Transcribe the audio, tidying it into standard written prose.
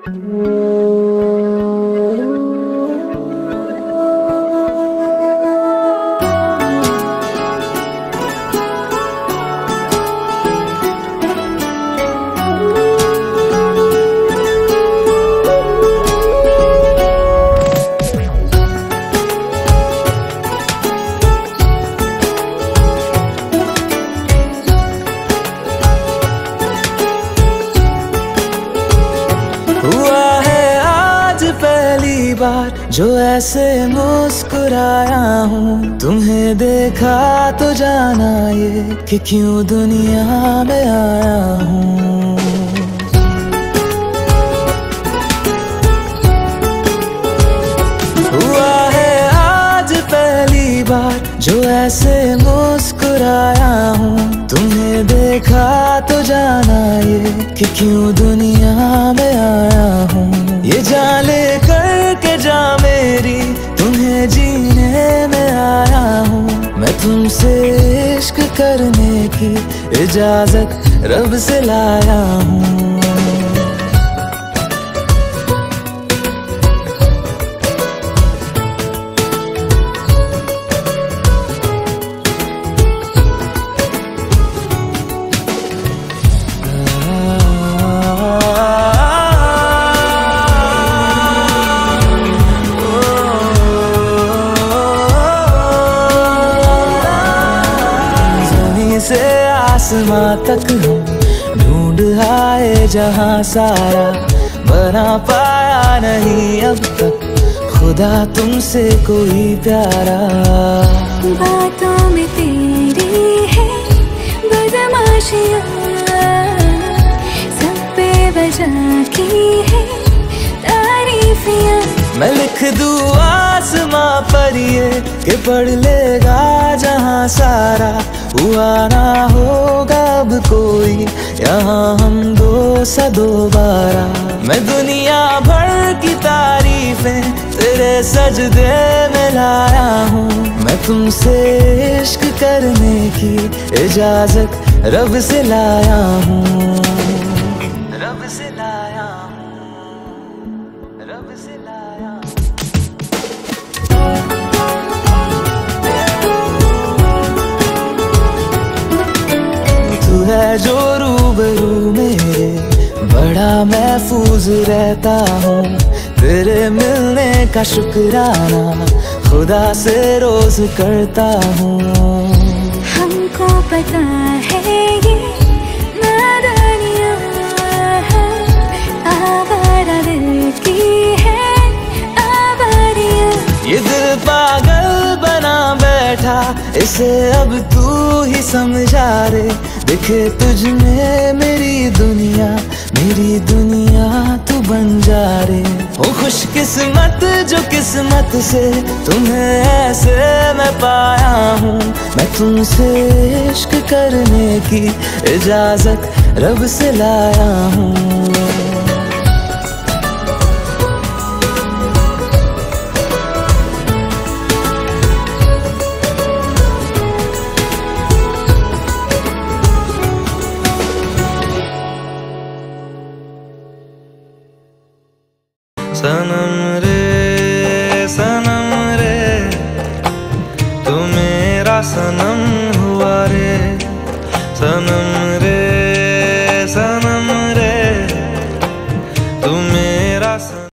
जो ऐसे मुस्कुराया हूँ, तुम्हें देखा तो जाना ये कि क्यों दुनिया में आया हूँ। हुआ है आज पहली बार जो ऐसे मुस्कुराया हूँ, तुम्हें देखा तो जाना ये कि क्यों दुनिया में आया हूँ। ये जान ले करके जा मेरी, तुम्हें जीने में आया हूँ। मैं तुमसे इश्क करने की इजाजत रब से लाया हूँ। से आसमां तक हम ढूंढ आए जहां सारा, बना पाया नहीं अब तक खुदा तुमसे कोई प्यारा। बातों में तेरी है बदमाशियाँ, सब पे वजह की है तारीफियाँ। मैं लिख दूँ आसमां पर ये कि पढ़ लेगा जहां सारा, हुआ ना होगा अब कोई यहाँ हम दो सा दोबारा। मैं दुनिया भर की तारीफें तेरे सजदे में लाया हूँ। मैं तुमसे इश्क करने की इजाजत रब से लाया हूँ। रब से लाया हूँ, रब से लाया हूँ। तू है जो रूबरू मेरे, बड़ा महफूज रहता हूँ। तेरे मिलने का शुक्राना खुदा से रोज करता हूँ। हमको पता है ये नादानियाँ हैं, आवारा दिल की है आवारियाँ। ये दिल पागल बना बैठा, इसे अब तू ही समझा रे। दिखे तुझ में मेरी दुनिया तू बन जा रे। ओ खुशकिस्मत जो किस्मत से तुम्हें ऐसे मैं पाया हूँ। मैं तुमसे इश्क करने की इजाजत रब से लाया हूँ। सनम रे तू मेरा सनम हुआ रे। सनम रे सनम